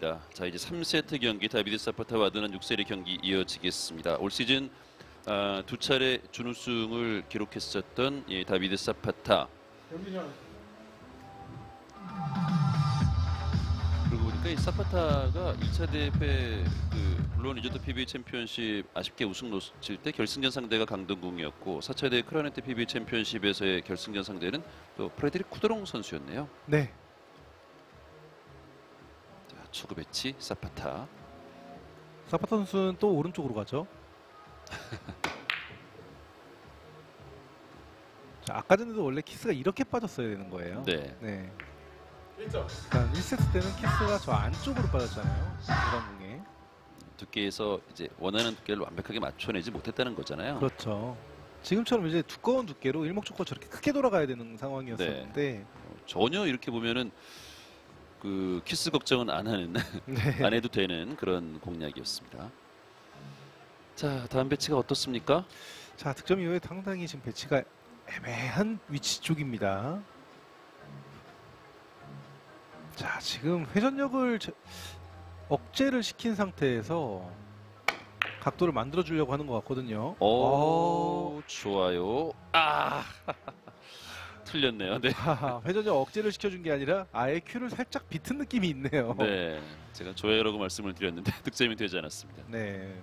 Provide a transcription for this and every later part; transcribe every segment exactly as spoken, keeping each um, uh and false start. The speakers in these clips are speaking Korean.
됐습니다. 자, 이제 삼 세트 경기 다비드 사파타와 아드난 육셀의 경기 이어지겠습니다. 올 시즌 아, 두 차례 준우승을 기록했었던 예, 다비드 사파타. 그러고 보니까 이 사파타가 일 차 대회 그 물론 리조트 피비에이 챔피언십 아쉽게 우승 놓칠 때 결승전 상대가 강동궁이었고 사 차 대회 크라네트 피비에이 챔피언십에서의 결승전 상대는 또 프레드릭 쿠드롱 선수였네요. 네. 자, 초구 배치 사파타. 사파타 선수는 또 오른쪽으로 가죠. 자, 아까 전에도 원래 키스가 이렇게 빠졌어야 되는 거예요. 네. 네. 일단 일 세트 때는 키스가 저 안쪽으로 빠졌잖아요. 노란공에. 두께에서 이제 원하는 두께를 완벽하게 맞춰내지 못했다는 거잖아요. 그렇죠. 지금처럼 이제 두꺼운 두께로 일목적고 저렇게 크게 돌아가야 되는 상황이었었는데 네. 어, 전혀 이렇게 보면은 그 키스 걱정은 안 하는 네. 안 해도 되는 그런 공략이었습니다. 자, 다음 배치가 어떻습니까? 자, 득점 이후에 상당히 지금 배치가 애매한 위치 쪽입니다. 자, 지금 회전력을 저, 억제를 시킨 상태에서 각도를 만들어 주려고 하는 것 같거든요. 오, 오. 좋아요. 아, 틀렸네요. 네. 아, 회전력 억제를 시켜준 게 아니라 아예 큐를 살짝 비튼 느낌이 있네요. 네, 제가 좋아요라고 말씀을 드렸는데 득점이 되지 않았습니다. 네.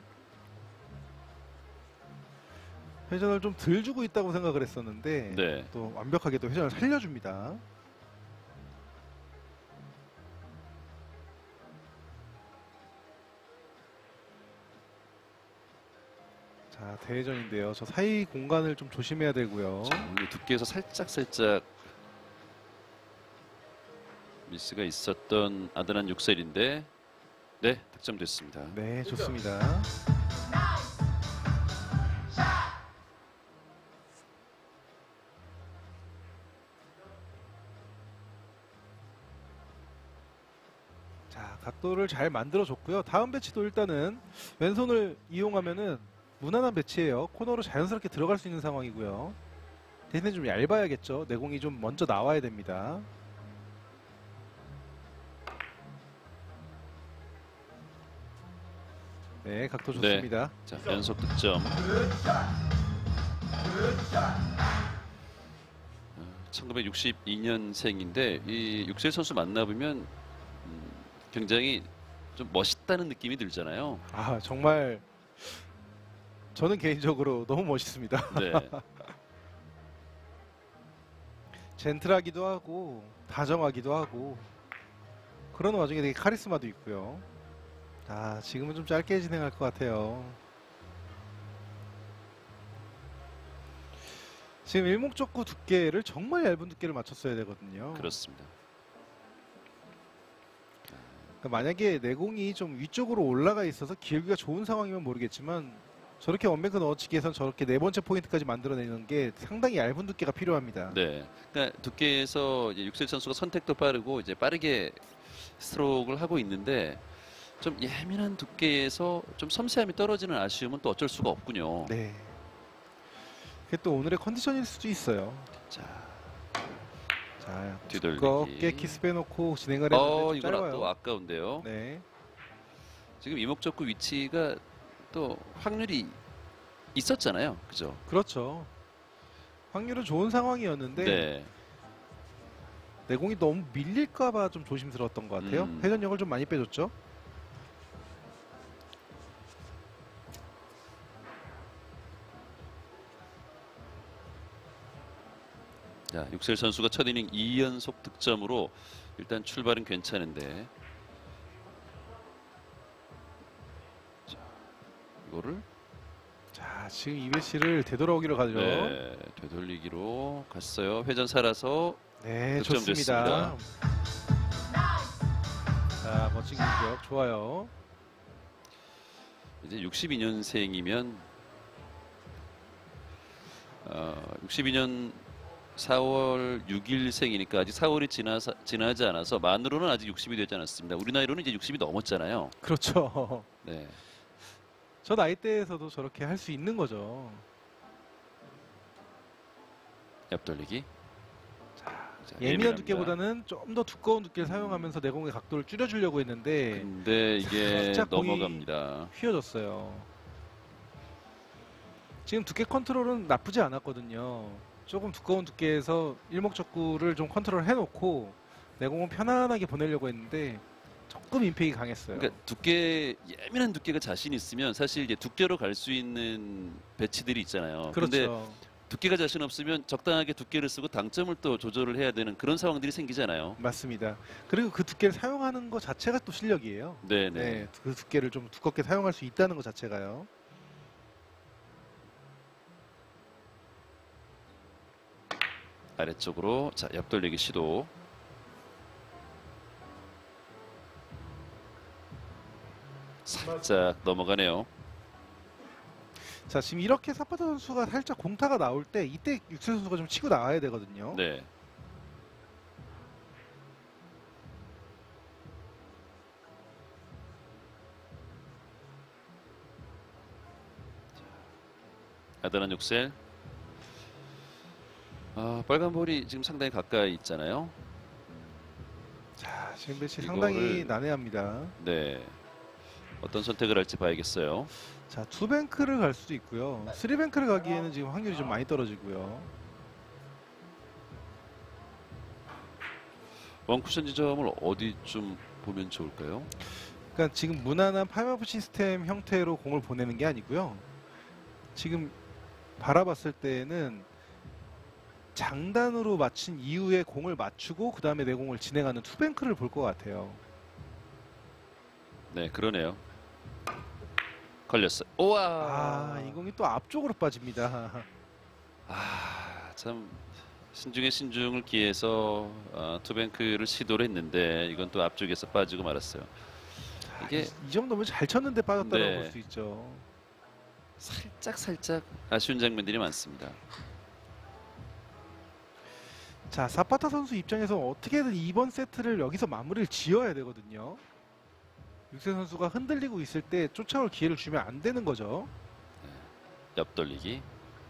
회전을 좀 덜 주고 있다고 생각을 했었는데 네. 또 완벽하게 또 회전을 살려줍니다. 자, 대회전인데요. 저 사이 공간을 좀 조심해야 되고요. 자, 오늘 두께에서 살짝 살짝 미스가 있었던 아드난 육셀인데 네, 득점됐습니다. 네, 좋습니다. 자, 각도를 잘 만들어줬고요. 다음 배치도 일단은 왼손을 이용하면은 무난한 배치예요. 코너로 자연스럽게 들어갈 수 있는 상황이고요. 대신에 좀 얇아야겠죠. 내공이 좀 먼저 나와야 됩니다. 네, 각도 좋습니다. 자, 연속 득점. 천구백육십이 년생인데 이 육셀 선수 만나보면 음, 굉장히 좀 멋있다는 느낌이 들잖아요. 아, 정말 저는 개인적으로 너무 멋있습니다. 네. 젠틀하기도 하고 다정하기도 하고 그런 와중에 되게 카리스마도 있고요. 아, 지금은 좀 짧게 진행할 것 같아요. 지금 일목적구 두께를 정말 얇은 두께를 맞췄어야 되거든요. 그렇습니다. 그러니까 만약에 내공이 좀 위쪽으로 올라가 있어서 기울기가 좋은 상황이면 모르겠지만 저렇게 원뱅크 넣어치기 해서 저렇게 네 번째 포인트까지 만들어내는 게 상당히 얇은 두께가 필요합니다. 네. 그러니까 두께에서 이제 육셀 선수가 선택도 빠르고 이제 빠르게 스트로크를 하고 있는데 좀 예민한 두께에서 좀 섬세함이 떨어지는 아쉬움은 또 어쩔 수가 없군요. 네. 그게 또 오늘의 컨디션일 수도 있어요. 자, 자, 뒤돌리기. 두껍게 키스 빼놓고 진행을 했는데 어, 좀 이건 짧아요. 또 아까운데요. 네. 지금 이목적구 위치가 또 확률이 있었잖아요. 그죠? 그렇죠. 확률은 좋은 상황이었는데 네. 내공이 너무 밀릴까봐 좀 조심스러웠던 것 같아요. 음. 회전력을 좀 많이 빼줬죠. 자, 육셀 선수가 첫 이닝 이 연속 득점으로 일단 출발은 괜찮은데 자, 이거를 자, 지금 이베시를 되돌아오기로 가죠. 네, 되돌리기로 갔어요. 회전 살아서 네, 득점 좋습니다. 됐습니다. 자, 멋진 공격 좋아요. 이제 육십이 년생이면 어, 육십이 년 사월 육일생이니까 아직 사월이 지나서, 지나지 않아서 만으로는 아직 육십이 되지 않았습니다. 우리 나이로는 이제 육십이 넘었잖아요. 그렇죠. 네. 저 나이대에서도 저렇게 할 수 있는 거죠. 옆돌리기. 자, 자, 예민한 예민합니다. 두께보다는 좀 더 두꺼운 두께를 사용하면서 내공의 각도를 줄여주려고 했는데 근데 이게 살짝 공이 넘어갑니다. 휘어졌어요. 지금 두께 컨트롤은 나쁘지 않았거든요. 조금 두꺼운 두께에서 일목적구를 좀 컨트롤 해놓고 내공은 편안하게 보내려고 했는데 조금 임팩이 강했어요. 그러니까 두께 예민한 두께가 자신 있으면 사실 이제 두께로 갈 수 있는 배치들이 있잖아요. 근데 그렇죠. 두께가 자신 없으면 적당하게 두께를 쓰고 당점을 또 조절을 해야 되는 그런 상황들이 생기잖아요. 맞습니다. 그리고 그 두께를 사용하는 것 자체가 또 실력이에요. 네네. 네, 그 두께를 좀 두껍게 사용할 수 있다는 것 자체가요. 아래쪽으로 자 옆돌리기 시도. 살짝 넘어가네요. 자, 지금 이렇게 사파타 선수가 살짝 공타가 나올 때 이때 육세 선수가 좀 치고 나와야 되거든요. 네. 아다란 육셀. 아, 빨간 볼이 지금 상당히 가까이 있잖아요. 자, 지금 배치 이거를- 상당히 난해합니다. 네. 어떤 선택을 할지 봐야겠어요. 자, 투뱅크를 갈 수도 있고요. 쓰리뱅크를 가기에는 지금 확률이 좀 많이 떨어지고요. 원쿠션 지점을 어디쯤 보면 좋을까요? 그러니까 지금 무난한 파이브업 시스템 형태로 공을 보내는 게 아니고요. 지금 바라봤을 때는 장단으로 맞춘 이후에 공을 맞추고 그 다음에 내공을 진행하는 투뱅크를 볼 것 같아요. 네, 그러네요. 걸렸어요. 우와. 아, 이 공이 또 앞쪽으로 빠집니다. 아, 참 신중에 신중을 기해서 어, 투뱅크를 시도를 했는데 이건 또 앞쪽에서 빠지고 말았어요. 자, 이게- 이, 이 정도면 잘 쳤는데 빠졌다고 네. 볼 수 있죠. 살짝 살짝 아쉬운 장면들이 많습니다. 자, 사파타 선수 입장에서 어떻게든 이번 세트를 여기서 마무리를 지어야 되거든요. 육세 선수가 흔들리고 있을 때 쫓아올 기회를 주면 안 되는 거죠. 옆돌리기.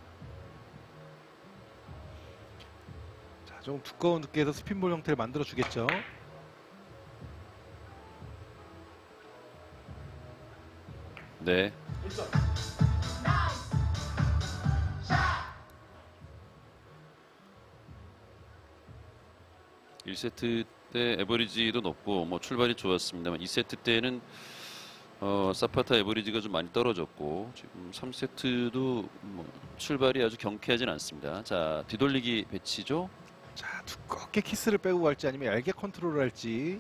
자, 좀 두꺼운 두께에서 스핀볼 형태를 만들어 주겠죠. 네. 일 세트 때 에버리지도 높고 뭐 출발이 좋았습니다만 이 세트 때는 어, 사파타 에버리지가 좀 많이 떨어졌고 지금 삼 세트도 뭐 출발이 아주 경쾌하진 않습니다. 자, 뒤돌리기 배치죠. 자, 두껍게 키스를 빼고 갈지 아니면 얇게 컨트롤을 할지.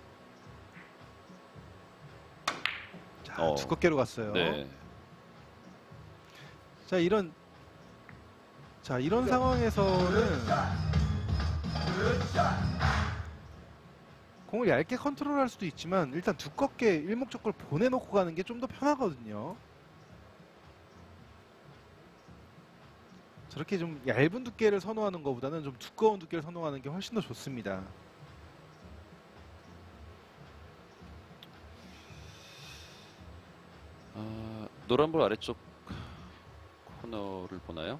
자, 어. 두껍게로 갔어요. 네. 자, 이런 자, 이런 상황에서는 공을 얇게 컨트롤할 수도 있지만 일단 두껍게 일목적구를 보내놓고 가는 게 좀 더 편하거든요. 저렇게 좀 얇은 두께를 선호하는 것보다는 좀 두꺼운 두께를 선호하는 게 훨씬 더 좋습니다. 아, 노란볼 아래쪽 코너를 보나요?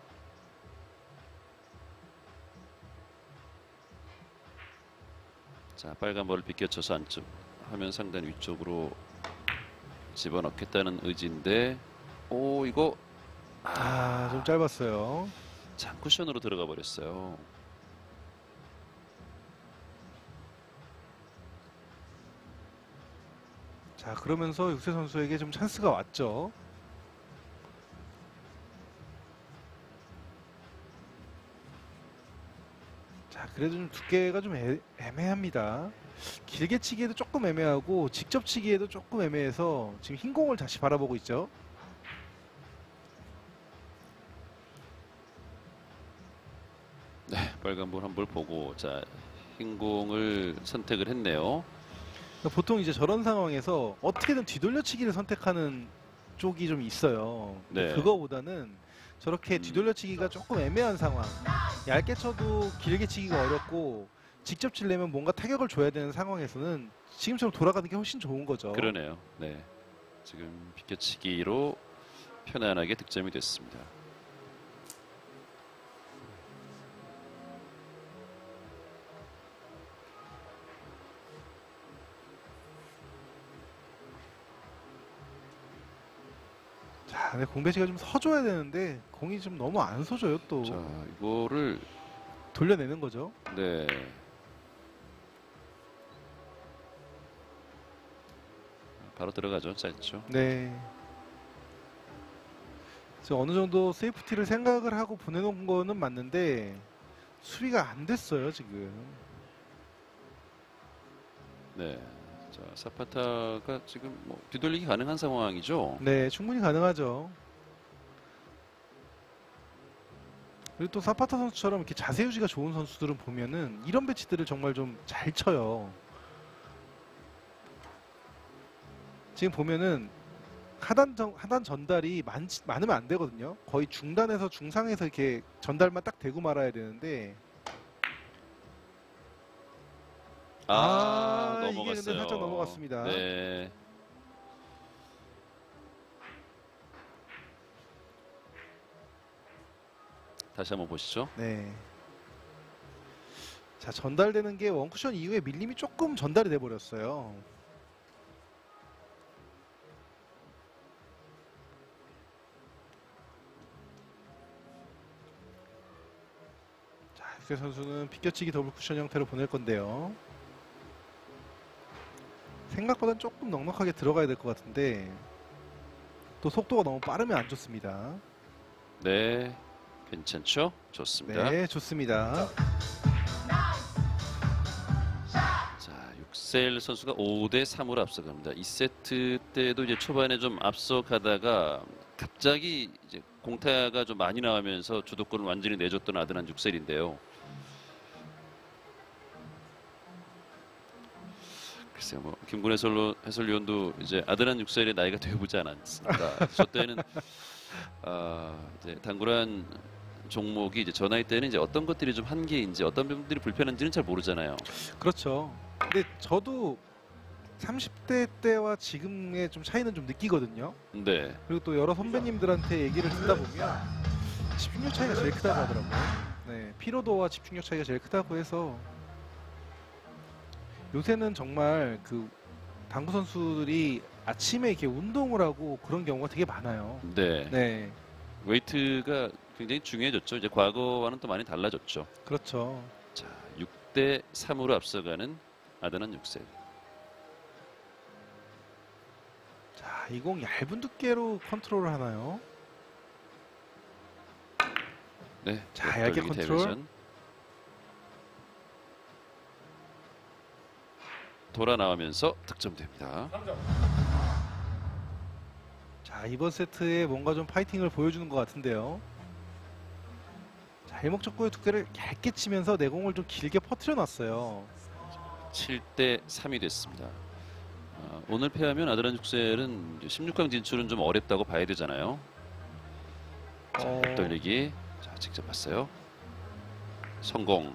자, 빨간 볼을 비껴쳐서 안쪽 화면 상단 위쪽으로 집어넣겠다는 의지인데, 오, 이거 아, 좀 짧았어요. 장 쿠션으로 들어가 버렸어요. 자, 그러면서 육세 선수에게 좀 찬스가 왔죠. 자, 그래도 좀 두께가 좀 애, 애매합니다. 길게 치기에도 조금 애매하고 직접 치기에도 조금 애매해서 지금 흰 공을 다시 바라보고 있죠. 네, 빨간 볼 한 볼 보고 자, 흰 공을 선택을 했네요. 그러니까 보통 이제 저런 상황에서 어떻게든 뒤돌려치기를 선택하는 쪽이 좀 있어요. 근데 네. 그거보다는 저렇게 음. 뒤돌려치기가 조금 애매한 상황, 얇게 쳐도 길게 치기가 어렵고 직접 치려면 뭔가 타격을 줘야 되는 상황에서는 지금처럼 돌아가는 게 훨씬 좋은 거죠. 그러네요. 네, 지금 비껴치기로 편안하게 득점이 됐습니다. 자, 네, 공 배치가 좀 서줘야 되는데 공이 좀 너무 안 서줘요. 또 자, 이거를 돌려내는 거죠. 네. 바로 들어가죠. 짧죠. 네. 그래서 어느 정도 세이프티를 생각을 하고 보내놓은 거는 맞는데 수비가 안 됐어요 지금. 네. 자, 사파타가 지금 뭐 뒤돌리기 가능한 상황이죠. 네, 충분히 가능하죠. 그리고 또 사파타 선수처럼 이렇게 자세 유지가 좋은 선수들은 보면은 이런 배치들을 정말 좀 잘 쳐요. 지금 보면은 하단 전, 하단 전달이 많, 많으면 안 되거든요. 거의 중단에서 중상에서 이렇게 전달만 딱 대고 말아야 되는데 아, 아, 이게 넘어갔어요. 근데 살짝 넘어갔습니다. 네. 다시 한번 보시죠. 네. 자, 전달되는 게 원쿠션 이후에 밀림이 조금 전달이 돼 버렸어요. 자, 육세 선수는 비껴치기 더블 쿠션 형태로 보낼 건데요. 생각보단 조금 넉넉하게 들어가야 될 것 같은데 또 속도가 너무 빠르면 안 좋습니다. 네. 괜찮죠? 좋습니다. 네, 좋습니다. 자, 육셀 선수가 오 대 삼으로 앞서갑니다. 이 세트 때도 이제 초반에 좀 앞서가다가 갑자기 이제 공타가 좀 많이 나오면서 주도권을 완전히 내줬던 아드난 육셀인데요. 글쎄요, 뭐 김군 해설로, 해설위원도 이제 아드난 육셀의 나이가 되어보지 않았습니까? 저 때는 아, 이제 당구란 종목이 이제 저 나이 때는 이제 어떤 것들이 좀 한계인지 어떤 부분들이 불편한지는 잘 모르잖아요. 그렇죠. 근데 저도 삼십 대 때와 지금의 좀 차이는 좀 느끼거든요. 네. 그리고 또 여러 선배님들한테 얘기를 듣다 보면 집중력 차이가 제일 크다고 하더라고요. 네, 피로도와 집중력 차이가 제일 크다고 해서 요새는 정말 그 당구 선수들이 아침에 이렇게 운동을 하고 그런 경우가 되게 많아요. 네. 네, 웨이트가 굉장히 중요해졌죠. 이제 과거와는 또 많이 달라졌죠. 그렇죠. 자, 육 대 삼으로 앞서가는 아드난 육셀. 자, 이 공 얇은 두께로 컨트롤을 하나요? 네. 자, 얇게 옆돌리기 컨트롤. 대회전. 돌아 나오면서 득점됩니다. 자, 이번 세트에 뭔가 좀 파이팅을 보여주는 것 같은데요. 자, 일목적구의 두께를 얇게 치면서 내공을 좀 길게 퍼뜨려 놨어요. 칠 대 삼이 됐습니다. 아, 오늘 패하면 아드난 육셀은 십육 강 진출은 좀 어렵다고 봐야 되잖아요. 자, 어, 옆돌리기. 자, 직접 봤어요. 성공.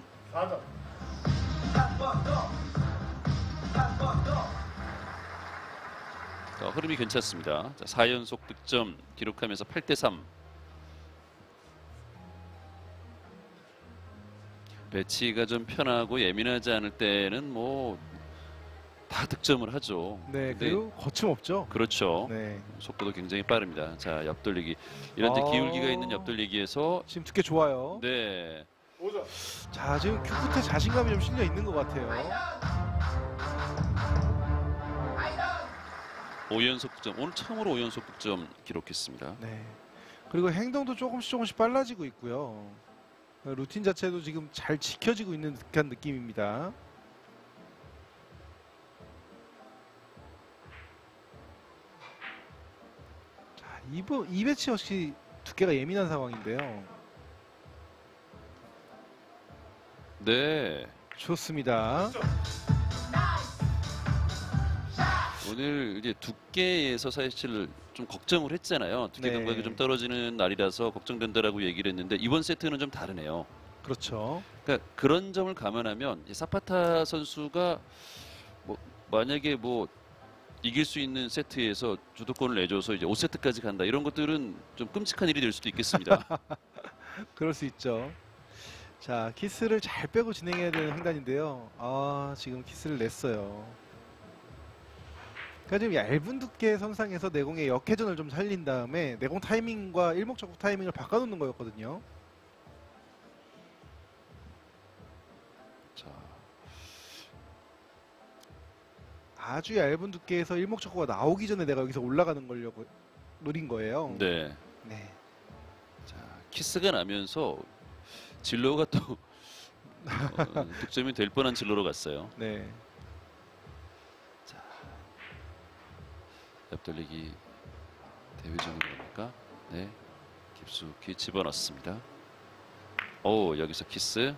자, 흐름이 괜찮습니다. 자, 사 연속 득점 기록하면서 팔 대 삼. 배치가 좀 편하고 예민하지 않을 때는 뭐 다 득점을 하죠. 네, 근데 그리고 거침없죠. 그렇죠. 네, 속도도 굉장히 빠릅니다. 자, 옆돌리기. 이런 이제 아. 기울기가 있는 옆돌리기에서 지금 두께 좋아요. 네. 자, 지금 큐 끝에 자신감이 좀 실려 있는 것 같아요. 오 연속 득점. 오늘 처음으로 오 연속 득점 기록했습니다. 네, 그리고 행동도 조금씩 조금씩 빨라지고 있고요. 루틴 자체도 지금 잘 지켜지고 있는 듯한 느낌입니다. 자, 이, 부, 이 배치 역시 두께가 예민한 상황인데요. 네. 좋습니다. 오늘 이제 두께에서 사실 좀 걱정을 했잖아요. 두께 네. 감각이 좀 떨어지는 날이라서 걱정된다라고 얘기를 했는데 이번 세트는 좀 다르네요. 그렇죠. 그러니까 그런 점을 감안하면 이 사파타 선수가 뭐 만약에 뭐 이길 수 있는 세트에서 주도권을 내줘서 이제 오 세트까지 간다 이런 것들은 좀 끔찍한 일이 될 수도 있겠습니다. 그럴 수 있죠. 자, 키스를 잘 빼고 진행해야 되는 횡단인데요. 아, 지금 키스를 냈어요. 그러니까 지금 얇은 두께 선상에서 내공의 역회전을 좀 살린 다음에 내공 타이밍과 일목적국 타이밍을 바꿔놓는 거였거든요. 자, 아주 얇은 두께에서 일목적구가 나오기 전에 내가 여기서 올라가는 걸려고 노린 거예요. 네. 네. 자, 키스가 나면서 진로가 또 어, 득점이 될 뻔한 진로로 갔어요. 네. 자, 옆돌리기 대회전으로 갑니까? 네, 깊숙이 집어넣습니다. 오, 여기서 키스.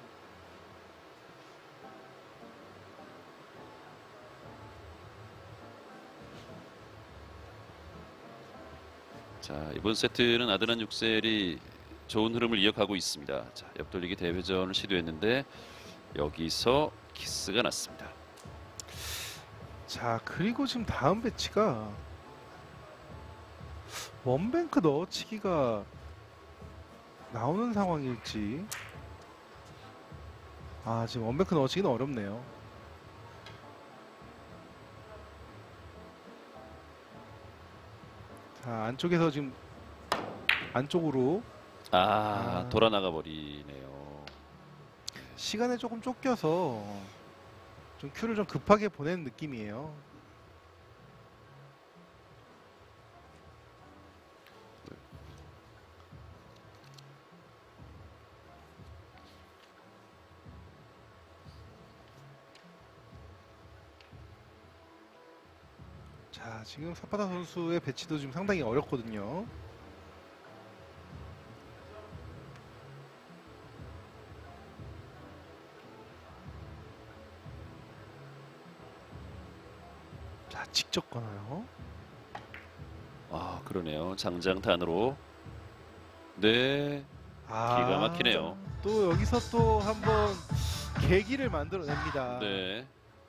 자, 이번 세트는 아드난 육셀이 좋은 흐름을 이어가고 있습니다. 자, 옆돌리기 대회전을 시도했는데 여기서 키스가 났습니다. 자, 그리고 지금 다음 배치가 원뱅크 넣어치기가 나오는 상황일지. 아, 지금 원뱅크 넣어치기는 어렵네요. 자, 안쪽에서 지금 안쪽으로 아, 아. 돌아 나가 버리네요. 시간에 조금 쫓겨서 좀 큐를 좀 급하게 보내는 느낌이에요. 자, 지금 사파타 선수의 배치도 지금 상당히 어렵거든요. 자, 직접 거나요? 아, 그러네요. 장장탄으로. 네, 아, 기가 막히네요. 또 여기서 또 한번 계기를 만들어냅니다. 네.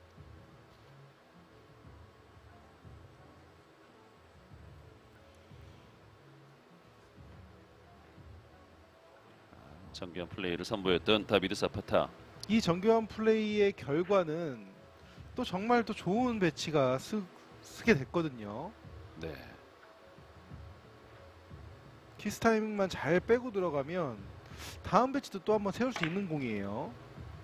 정교한 플레이를 선보였던 다비드 사파타. 이 정교한 플레이의 결과는 또 정말 또 좋은 배치가 쓰, 쓰게 됐거든요. 네. 키스 타이밍만 잘 빼고 들어가면 다음 배치도 또 한번 세울 수 있는 공이에요.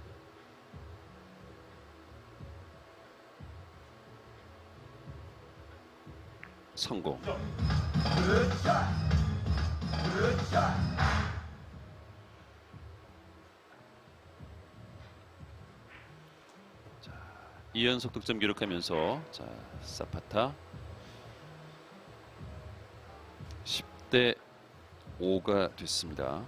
성공. 자, 이 연속 득점 기록하면서 자, 사파타 십 대 오가 됐습니다.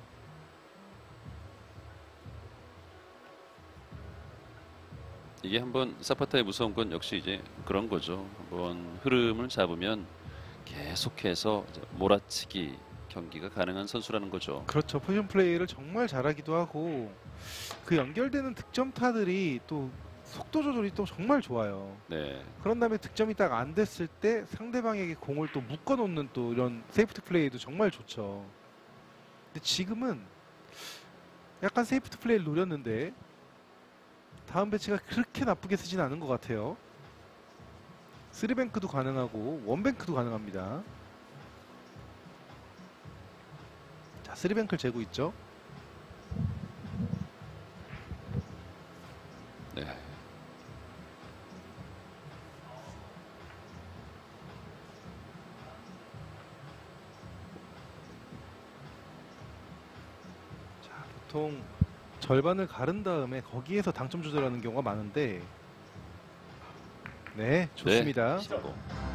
이게 한번 사파타의 무서운 건 역시 이제 그런 거죠. 한번 흐름을 잡으면 계속해서 이제 몰아치기 경기가 가능한 선수라는 거죠. 그렇죠. 포지션 플레이를 정말 잘하기도 하고 그 연결되는 득점타들이 또 속도 조절이 또 정말 좋아요. 네. 그런 다음에 득점이 딱 안 됐을 때 상대방에게 공을 또 묶어놓는 또 이런 세이프티 플레이도 정말 좋죠. 근데 지금은 약간 세이프티 플레이를 노렸는데 다음 배치가 그렇게 나쁘게 쓰진 않은 것 같아요. 쓰리뱅크도 가능하고 원뱅크도 가능합니다. 자, 쓰리뱅크를 재고 있죠. 네. 자, 보통 절반을 가른 다음에 거기에서 당점 조절하는 경우가 많은데 네, 좋습니다. 네, 성공.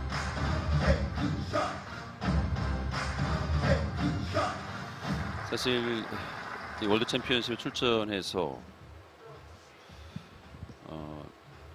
사실 이 월드 챔피언십에 출전해서 어,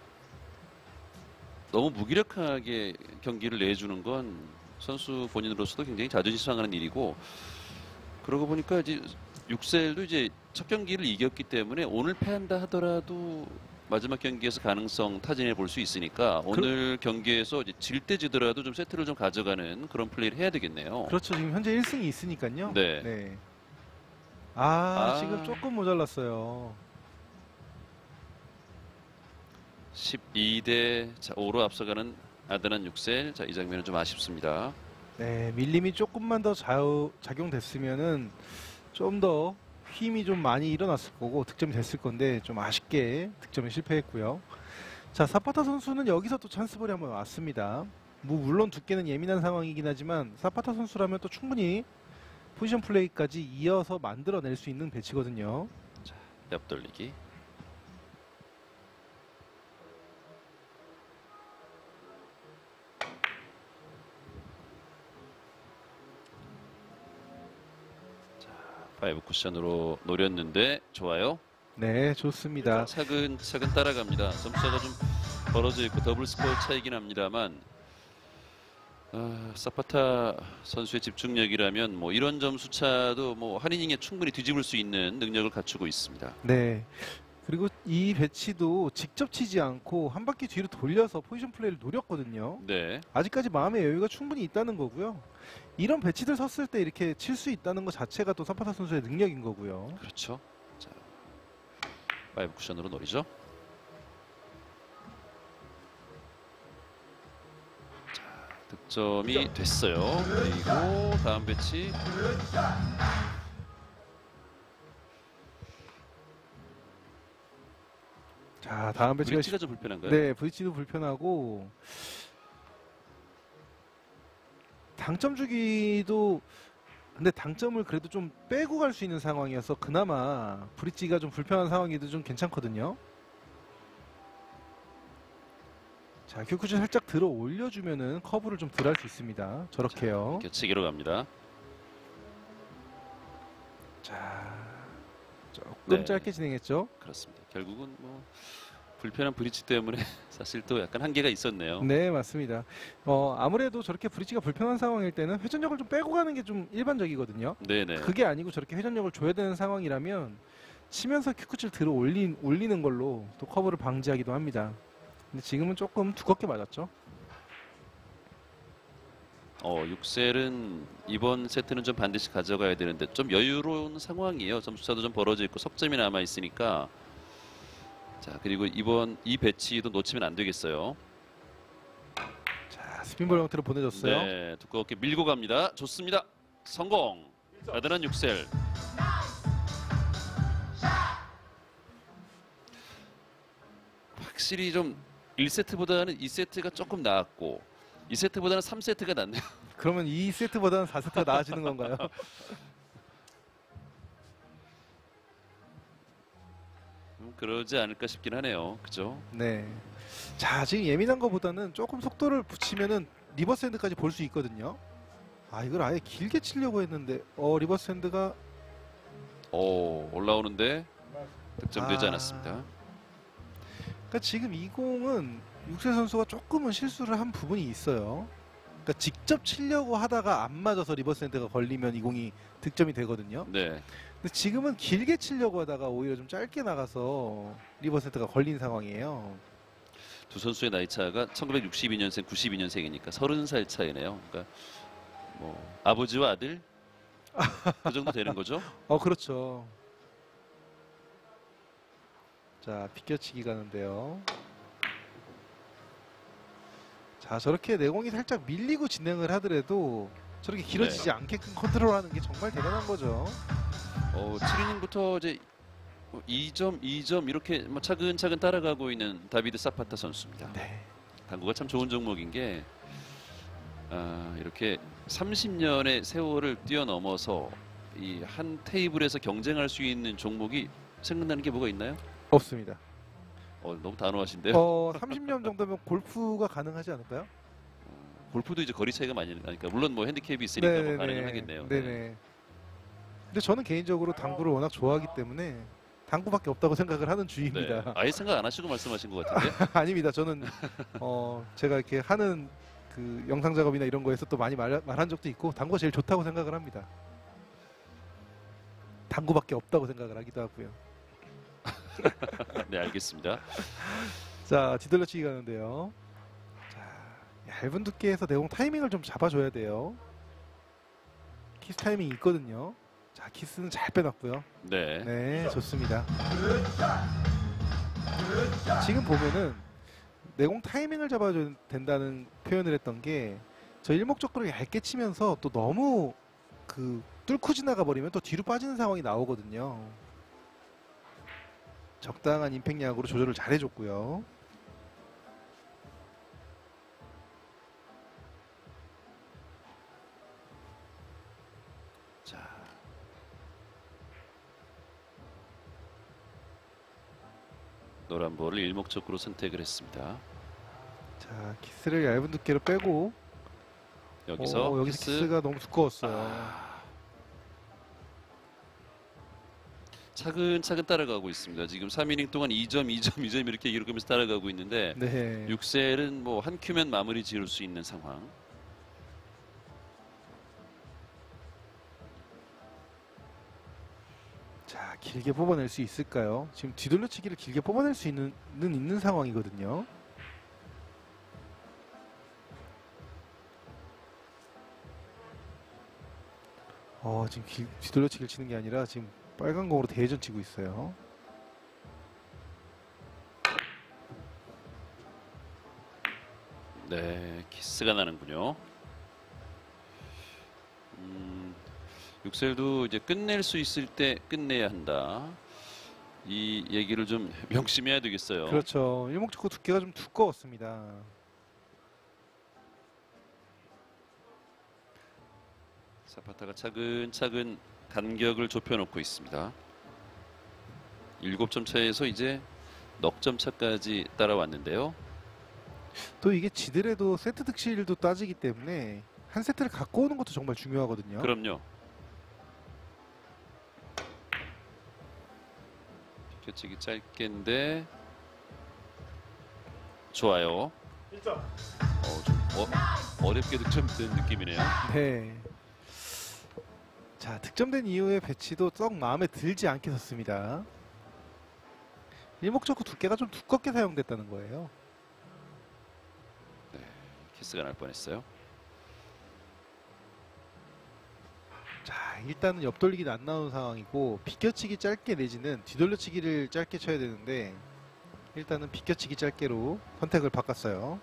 너무 무기력하게 경기를 내주는 건 선수 본인으로서도 굉장히 자존심 상하는 일이고, 그러고 보니까 이제 육셀도 이제 첫 경기를 이겼기 때문에 오늘 패한다 하더라도 마지막 경기에서 가능성 타진해 볼 수 있으니까 오늘 경기에서 이제 질 때 지더라도 좀 세트를 좀 가져가는 그런 플레이를 해야 되겠네요. 그렇죠. 지금 현재 일 승이 있으니까요. 네. 아, 아. 지금 조금 모자랐어요. 십이 대 오로 앞서가는 아드난 육셀. 자, 이 장면은 좀 아쉽습니다. 네, 밀림이 조금만 더 좌우 작용됐으면은 좀 더 힘이 좀 많이 일어났을 거고 득점이 됐을 건데 좀 아쉽게 득점에 실패했고요. 자, 사파타 선수는 여기서 또 찬스볼이 한번 왔습니다. 뭐 물론 두께는 예민한 상황이긴 하지만 사파타 선수라면 또 충분히 포지션 플레이까지 이어서 만들어낼 수 있는 배치거든요. 자, 옆 돌리기. 파이브 쿠션으로 노렸는데 좋아요. 네, 좋습니다. 차근차근 따라갑니다. 점수가 좀 벌어져 있고 더블 스코어 차이긴 합니다만 아, 사파타 선수의 집중력이라면 뭐 이런 점수 차도 뭐 한 이닝에 충분히 뒤집을 수 있는 능력을 갖추고 있습니다. 네. 그리고 이 배치도 직접 치지 않고 한 바퀴 뒤로 돌려서 포지션 플레이를 노렸거든요. 네. 아직까지 마음의 여유가 충분히 있다는 거고요. 이런 배치들 섰을 때 이렇게 칠 수 있다는 것 자체가 또 사파타 선수의 능력인 거고요. 그렇죠. 자, 파이브 쿠션으로 노리죠. 자, 득점이 됐어요. 그리고 다음 배치. 자, 다음 배치가 브릿지가 좀 불편한가요? 네, 브릿지도 불편하고 당점 주기도 근데 당점을 그래도 좀 빼고 갈 수 있는 상황이어서 그나마 브릿지가 좀 불편한 상황이도 좀 괜찮거든요. 자, 큐쿠션 살짝 들어 올려주면은 커브를 좀 덜 할 수 있습니다. 저렇게요. 교체기로 갑니다. 자, 조금 네. 짧게 진행했죠. 그렇습니다. 결국은 뭐 불편한 브릿지 때문에 사실 또 약간 한계가 있었네요. 네, 맞습니다. 어, 아무래도 저렇게 브릿지가 불편한 상황일 때는 회전력을 좀 빼고 가는 게 좀 일반적이거든요. 네네. 그게 아니고 저렇게 회전력을 줘야 되는 상황이라면 치면서 큐크치를 들어 올린, 올리는 걸로 또 커브를 방지하기도 합니다. 근데 지금은 조금 두껍게 맞았죠. 어, 육셀은 이번 세트는 좀 반드시 가져가야 되는데 좀 여유로운 상황이에요. 점수차도 좀 벌어져 있고 석점이 남아 있으니까. 자, 그리고 이번 이 배치도 놓치면 안 되겠어요. 자, 스핀볼 형태로 보내줬어요. 네, 두껍게 밀고 갑니다. 좋습니다. 성공. 아드난 육셀. 확실히 좀 일 세트보다는 이 세트가 조금 나았고 이 세트보다는 삼 세트가 낫네요. 그러면 이 세트보다는 사 세트가 나아지는 건가요? 음, 그러지 않을까 싶긴 하네요. 그죠? 네. 자, 지금 예민한 것보다는 조금 속도를 붙이면은 리버스 핸드까지 볼 수 있거든요. 아, 이걸 아예 길게 치려고 했는데 어, 리버스 핸드가 오, 올라오는데 득점되지 아. 않았습니다. 그러니까 지금 이 공은 육세 선수가 조금은 실수를 한 부분이 있어요. 그러니까 직접 치려고 하다가 안 맞아서 리버스 핸드가 걸리면 이 공이 득점이 되거든요. 네. 근데 지금은 길게 치려고 하다가 오히려 좀 짧게 나가서 리버스 핸드가 걸린 상황이에요. 두 선수의 나이 차가 천구백육십이 년생, 구십이 년생이니까 서른 살 차이네요. 그러니까 뭐 아버지와 아들 그 정도 되는 거죠? 어, 그렇죠. 자, 비껴치기 가는데요. 자, 저렇게 내공이 살짝 밀리고 진행을 하더라도 저렇게 길어지지 네. 않게끔 컨트롤하는 게 정말 대단한 거죠. 어, 칠 이닝부터 이제 이 점, 이 점 이렇게 뭐 차근차근 따라가고 있는 다비드 사파타 선수입니다. 네. 당구가 참 좋은 종목인 게 아, 이렇게 삼십 년의 세월을 뛰어넘어서 이 한 테이블에서 경쟁할 수 있는 종목이 생각나는 게 뭐가 있나요? 없습니다. 어, 너무 단호하신데요. 어, 삼십 년 정도면 골프가 가능하지 않을까요? 골프도 이제 거리 차이가 많이 나니까 물론 뭐 핸디캡이 있으니까 뭐 가능은 하겠네요. 네네. 네. 근데 저는 개인적으로 당구를 워낙 좋아하기 때문에 당구밖에 없다고 생각을 하는 네. 주의입니다. 아예 생각 안 하시고 말씀하신 것 같은데. 아닙니다. 저는 어, 제가 이렇게 하는 그 영상 작업이나 이런 거에서 또 많이 말, 말한 적도 있고 당구가 제일 좋다고 생각을 합니다. 당구밖에 없다고 생각을 하기도 하고요. 네, 알겠습니다. 자, 뒤돌려치기 가는데요. 자, 얇은 두께에서 내공 타이밍을 좀 잡아줘야 돼요. 키스 타이밍이 있거든요. 자, 키스는 잘 빼놨고요. 네. 네, 좋습니다. 지금 보면은 내공 타이밍을 잡아줘야 된다는 표현을 했던 게 저 일목적으로 얇게 치면서 또 너무 그 뚫고 지나가 버리면 또 뒤로 빠지는 상황이 나오거든요. 적당한 임팩량으로 조절을 잘 해줬고요. 자, 노란 볼을 일목적으로 선택을 했습니다. 자, 키스를 얇은 두께로 빼고 여기서, 오, 여기서 키스. 키스가 너무 두꺼웠어요. 아, 차근차근 따라가고 있습니다. 지금 삼 이닝 동안 이 점, 이 점, 이 점 이렇게 기록하면서 따라가고 있는데 네. 육 셀은 뭐 한 큐면 마무리 지을 수 있는 상황. 자, 길게 뽑아낼 수 있을까요? 지금 뒤돌려치기를 길게 뽑아낼 수 있는, 는 있는 상황이거든요. 어, 지금 길, 뒤돌려치기를 치는 게 아니라 지금 빨간 공으로 대회전 치고 있어요. 네, 키스가 나는군요. 음, 육 셀도 이제 끝낼 수 있을 때 끝내야 한다. 이 얘기를 좀 명심해야 되겠어요. 그렇죠. 일목적고 두께가 좀 두꺼웠습니다. 사파타가 차근차근 간격을 좁혀놓고 있습니다. 일곱 점 차에서 이제 넉 점 차까지 따라왔는데요. 또 이게 지더라도 세트 득실도 따지기 때문에 한 세트를 갖고 오는 것도 정말 중요하거든요. 그럼요. 비켜치기 짧게인데 좋아요. 일 점. 어, 좀 어, 어렵게 득점된 느낌이네요. 네. 자, 득점된 이후의 배치도 썩 마음에 들지 않게 섰습니다. 일목적고 두께가 좀 두껍게 사용됐다는 거예요. 키스가 날 뻔했어요. 자, 일단은 옆돌리기는 안 나오는 상황이고 비껴치기 짧게 내지는 뒤돌려치기를 짧게 쳐야 되는데 일단은 비껴치기 짧게로 선택을 바꿨어요.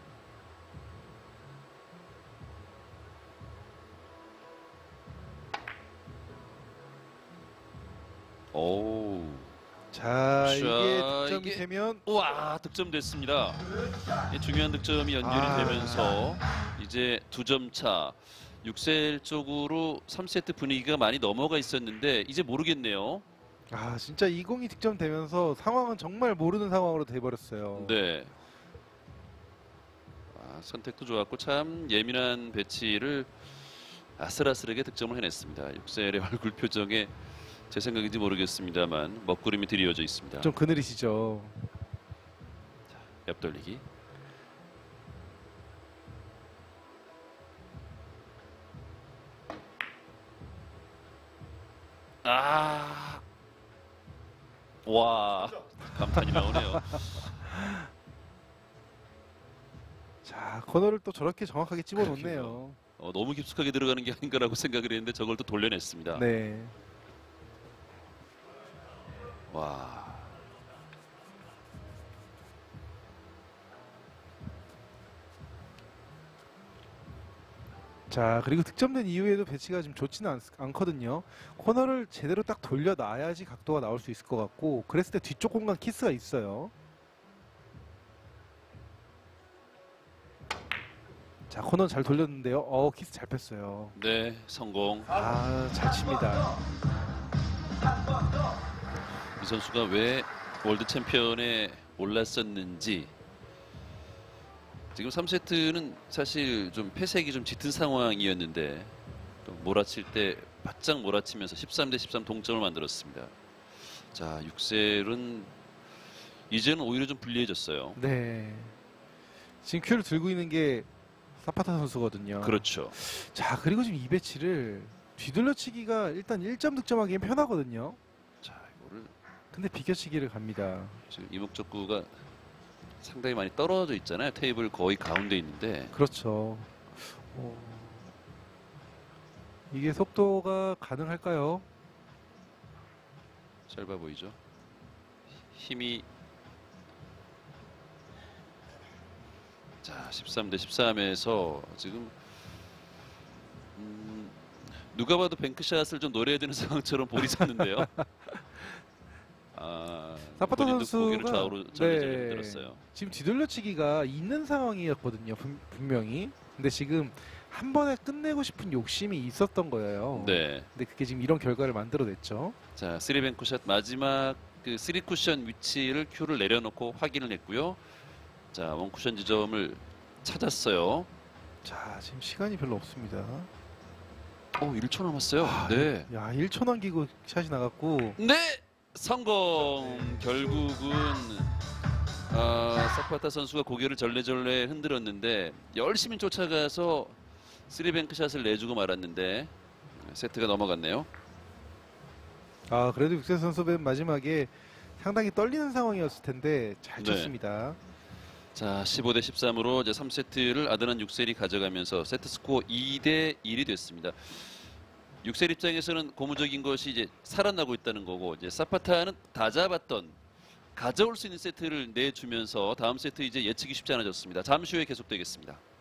오, 자, 이게 자, 득점이 이게- 되면 우와, 득점됐습니다. 이 중요한 득점이 연결이 아. 되면서 이제 두 점 차. 육 셀 쪽으로 삼 세트 분위기가 많이 넘어가 있었는데 이제 모르겠네요. 아, 진짜 이 공이 득점되면서 상황은 정말 모르는 상황으로 돼버렸어요. 네. 아, 선택도 좋았고 참 예민한 배치를 아슬아슬하게 득점을 해냈습니다. 육 셀의 얼굴 표정에 제 생각인지 모르겠습니다만 먹구름이 드리워져 있습니다. 좀 그늘이시죠. 옆돌리기. 아, 와, 감탄이 나오네요. 자, 코너를 또 저렇게 정확하게 집어넣네요. 어, 너무 깊숙하게 들어가는 게 아닌가라고 생각을 했는데 저걸 또 돌려냈습니다. 네. 와. 자, 그리고 득점된 이후에도 배치가 지금 좋지는 않, 않거든요. 코너를 제대로 딱 돌려놔야지 각도가 나올 수 있을 것 같고 그랬을 때 뒤쪽 공간 키스가 있어요. 자, 코너 잘 돌렸는데요. 어, 키스 잘 뺐어요. 네, 성공. 아, 잘 칩니다. 이 선수가 왜 월드 챔피언에 올랐었는지. 지금 삼 세트는 사실 좀 패색이 좀 짙은 상황이었는데 또 몰아칠 때 바짝 몰아치면서 십삼 대 십삼 동점을 만들었습니다. 자, 육 셀은 이제는 오히려 좀 불리해졌어요. 네. 지금 큐를 들고 있는 게 사파타 선수거든요. 그렇죠. 자, 그리고 지금 이 배치를 뒤돌려치기가 일단 일 점 득점하기엔 편하거든요. 자, 이거를 근데 비껴치기를 갑니다. 지금 이목적구가 상당히 많이 떨어져 있잖아요. 테이블 거의 가운데 있는데. 그렇죠. 어, 이게 속도가 가능할까요? 짧아 보이죠. 힘이 자, 십삼 대 십삼에서 지금 음, 누가 봐도 뱅크샷을 좀 노려야 되는 상황처럼 볼이 섰는데요. 아, 사파타 본인도 고개를 선수가 좌우로 절레절레 흔들었어요. 지금 뒤돌려치기가 있는 상황이었거든요. 분, 분명히. 근데 지금 한 번에 끝내고 싶은 욕심이 있었던 거예요. 네. 근데 그게 지금 이런 결과를 만들어냈죠. 자, 쓰리 뱅크샷 마지막 그 쓰리 쿠션 위치를 큐를 내려놓고 확인을 했고요. 자, 원 쿠션 지점을 찾았어요. 자, 지금 시간이 별로 없습니다. 어, 일 초 남았어요. 아, 네. 야, 일 초 남기고 샷이 나갔고. 네, 성공. 결국은 아, 사파타 선수가 고개를 절레절레 흔들었는데 열심히 쫓아가서 쓰리 뱅크샷을 내주고 말았는데 세트가 넘어갔네요. 아, 그래도 육세 선수 맨 마지막에 상당히 떨리는 상황이었을 텐데 잘 네. 쳤습니다. 자, 십오 대 십삼으로 이제 삼 세트를 아드난 육셀이 가져가면서 세트 스코어 이 대 일이 됐습니다. 육셀 입장에서는 고무적인 것이 이제 살아나고 있다는 거고, 이제 사파타는 다 잡았던 가져올 수 있는 세트를 내주면서 다음 세트 이제 예측이 쉽지 않아졌습니다. 잠시 후에 계속되겠습니다.